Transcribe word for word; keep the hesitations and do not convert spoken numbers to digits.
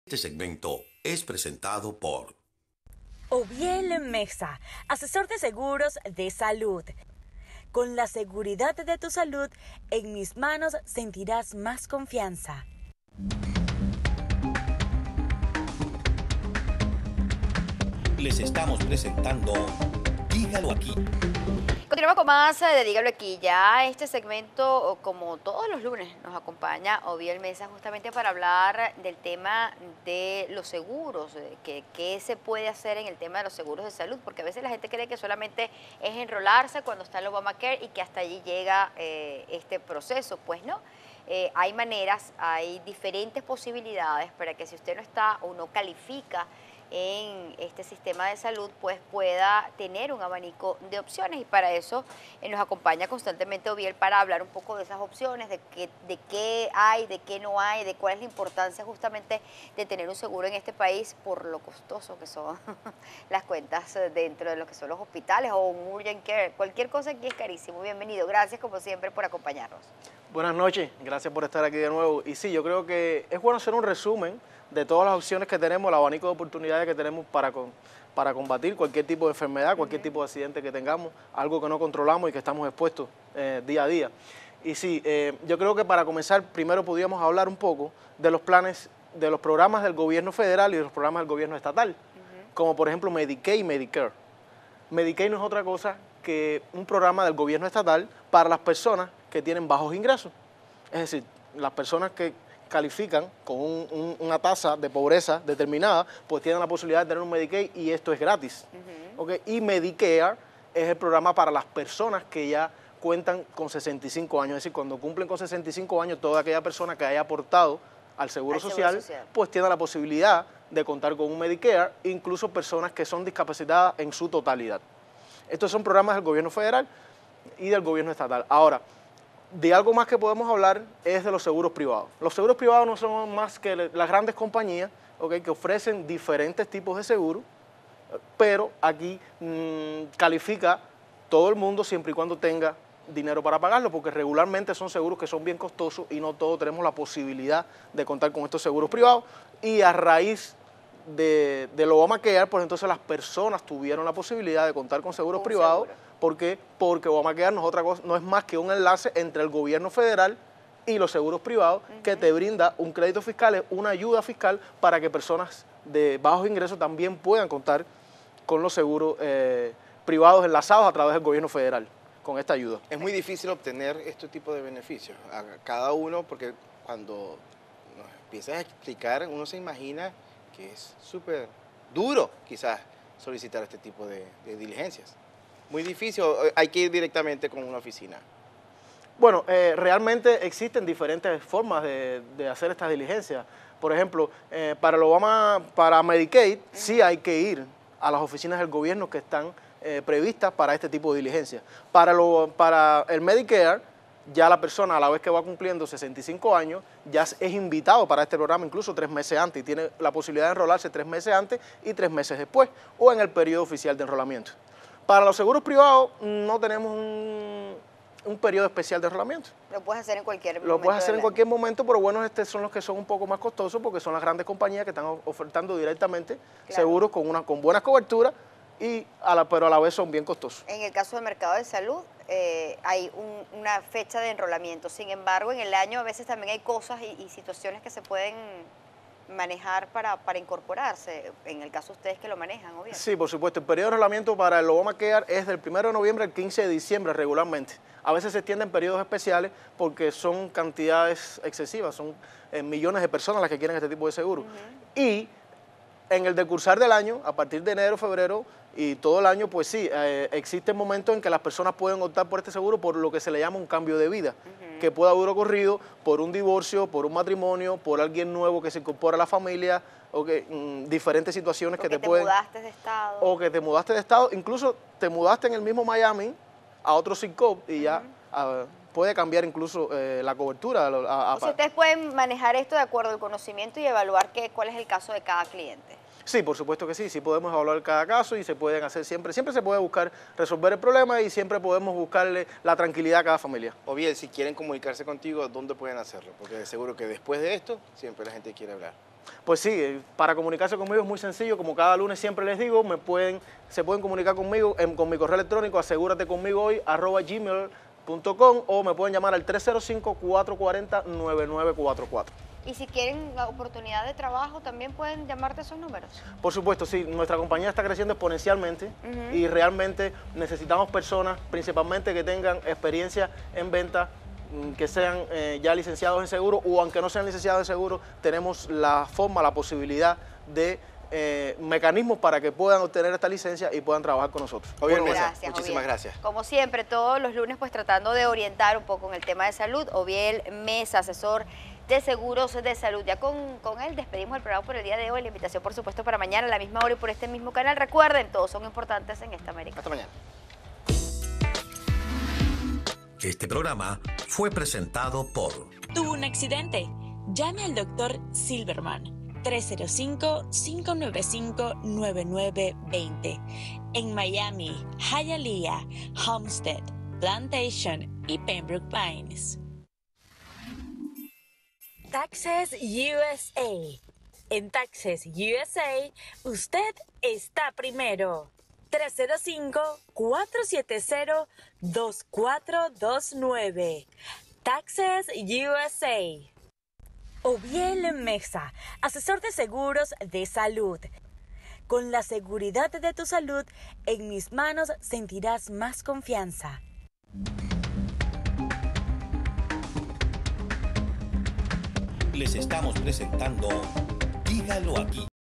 Este segmento es presentado por Oviel Mesa, asesor de seguros de salud. Con la seguridad de tu salud en mis manos sentirás más confianza. Les estamos presentando Dígalo Aquí. Continuamos con más de Dígalo Aquí. Ya este segmento, como todos los lunes, nos acompaña Oviel Mesa justamente para hablar del tema de los seguros, que qué se puede hacer en el tema de los seguros de salud, porque a veces la gente cree que solamente es enrolarse cuando está el Obamacare y que hasta allí llega eh, este proceso. Pues no, eh, hay maneras, hay diferentes posibilidades para que si usted no está o no califica en este sistema de salud, pues pueda tener un abanico de opciones, y para eso eh, nos acompaña constantemente Oviel para hablar un poco de esas opciones, de qué, de qué hay, de qué no hay, de cuál es la importancia justamente de tener un seguro en este país por lo costoso que son las cuentas dentro de lo que son los hospitales o un urgent care. Cualquier cosa aquí es carísimo. Bienvenido, gracias como siempre por acompañarnos. Buenas noches, gracias por estar aquí de nuevo. Y sí, yo creo que es bueno hacer un resumen de todas las opciones que tenemos, el abanico de oportunidades que tenemos para, con, para combatir cualquier tipo de enfermedad, cualquier uh-huh. tipo de accidente que tengamos, algo que no controlamos y que estamos expuestos eh, día a día. Y sí, eh, yo creo que para comenzar, primero podríamos hablar un poco de los planes, de los programas del gobierno federal y de los programas del gobierno estatal, uh-huh. como por ejemplo Medicaid y Medicare. Medicaid no es otra cosa que un programa del gobierno estatal para las personas que tienen bajos ingresos. Es decir, las personas que califican con un, un, una tasa de pobreza determinada, pues tienen la posibilidad de tener un Medicaid y esto es gratis. Uh-huh. ¿Okay? Y Medicare es el programa para las personas que ya cuentan con sesenta y cinco años, es decir, cuando cumplen con sesenta y cinco años, toda aquella persona que haya aportado al Seguro, al social, seguro social, pues tiene la posibilidad de contar con un Medicare, incluso personas que son discapacitadas en su totalidad. Estos son programas del gobierno federal y del gobierno estatal. Ahora, de algo más que podemos hablar es de los seguros privados. Los seguros privados no son más que las grandes compañías, ¿okay?, que ofrecen diferentes tipos de seguros, pero aquí mmm, califica todo el mundo siempre y cuando tenga dinero para pagarlo, porque regularmente son seguros que son bien costosos y no todos tenemos la posibilidad de contar con estos seguros privados. Y a raíz de, del Obamacare, pues entonces las personas tuvieron la posibilidad de contar con seguros privados. Seguro. ¿Por qué? Porque Obamacare no es otra cosa, no es más que un enlace entre el gobierno federal y los seguros privados, uh-huh. que te brinda un crédito fiscal, una ayuda fiscal para que personas de bajos ingresos también puedan contar con los seguros eh, privados enlazados a través del gobierno federal, con esta ayuda. Es muy difícil obtener este tipo de beneficios a cada uno, porque cuando nos empiezas a explicar, uno se imagina que es súper duro quizás solicitar este tipo de, de diligencias. Muy difícil, hay que ir directamente con una oficina. Bueno, eh, realmente existen diferentes formas de, de hacer estas diligencias. Por ejemplo, eh, para el Obama, para Medicaid, uh-huh. sí hay que ir a las oficinas del gobierno que están eh, previstas para este tipo de diligencias. Para, lo, para el Medicare, ya la persona a la vez que va cumpliendo sesenta y cinco años, ya es invitado para este programa incluso tres meses antes y tiene la posibilidad de enrolarse tres meses antes y tres meses después, o en el periodo oficial de enrolamiento. Para los seguros privados no tenemos un, un periodo especial de enrolamiento. Lo puedes hacer en cualquier momento. Lo puedes hacer en cualquier momento, pero bueno, estos son los que son un poco más costosos porque son las grandes compañías que están ofertando directamente claro. seguros con, una, con buenas coberturas, y a la, pero a la vez son bien costosos. En el caso del mercado de salud eh, hay un, una fecha de enrolamiento, sin embargo en el año a veces también hay cosas y, y situaciones que se pueden manejar para, para incorporarse, en el caso de ustedes que lo manejan, obviamente. Sí, por supuesto. El periodo de enrolamiento para el Obamacare es del primero de noviembre al quince de diciembre regularmente. A veces se extienden periodos especiales porque son cantidades excesivas, son eh, millones de personas las que quieren este tipo de seguro. Uh-huh. Y en el decursar del año, a partir de enero, febrero y todo el año, pues sí, eh, existen momentos en que las personas pueden optar por este seguro por lo que se le llama un cambio de vida, uh-huh. que puede haber ocurrido por un divorcio, por un matrimonio, por alguien nuevo que se incorpora a la familia, o que, mm, diferentes situaciones Porque que te, te pueden... mudaste de estado. O que te mudaste de estado, incluso te mudaste en el mismo Miami a otro zip code y uh-huh. ya a, puede cambiar incluso eh, la cobertura. A, a, o sea, ustedes pueden manejar esto de acuerdo al conocimiento y evaluar qué, cuál es el caso de cada cliente. Sí, por supuesto que sí, sí podemos evaluar cada caso y se pueden hacer siempre, siempre se puede buscar resolver el problema y siempre podemos buscarle la tranquilidad a cada familia. O bien, si quieren comunicarse contigo, ¿dónde pueden hacerlo? Porque seguro que después de esto, siempre la gente quiere hablar. Pues sí, para comunicarse conmigo es muy sencillo, como cada lunes siempre les digo, me pueden, se pueden comunicar conmigo en, con mi correo electrónico asegúrate conmigo hoy arroba gmail punto com o me pueden llamar al tres cero cinco, cuatro cuatro cero, nueve nueve cuatro cuatro. Y si quieren la oportunidad de trabajo, también pueden llamarte a esos números. Por supuesto, sí, nuestra compañía está creciendo exponencialmente uh-huh. y realmente necesitamos personas, principalmente que tengan experiencia en venta, que sean eh, ya licenciados en seguro o aunque no sean licenciados en seguro, tenemos la forma, la posibilidad de eh, mecanismos para que puedan obtener esta licencia y puedan trabajar con nosotros. Obiel Mesa, gracias, muchísimas Obiel. gracias. Como siempre, todos los lunes pues tratando de orientar un poco en el tema de salud. Obiel Mesa, asesor de seguros de salud. Ya con, con él despedimos el programa por el día de hoy. La invitación, por supuesto, para mañana a la misma hora y por este mismo canal. Recuerden, todos son importantes en esta América. Hasta mañana. Este programa fue presentado por... ¿Tuvo un accidente? Llame al doctor Silverman. tres cero cinco, cinco nueve cinco, nueve nueve dos cero. En Miami, Hialeah, Homestead, Plantation y Pembroke Pines. Taxes U S A. En Taxes U S A, usted está primero. tres cero cinco, cuatro siete cero, dos cuatro dos nueve. Taxes U S A. Obiel Mesa, asesor de seguros de salud. Con la seguridad de tu salud en mis manos sentirás más confianza. Les estamos presentando Dígalo aquí.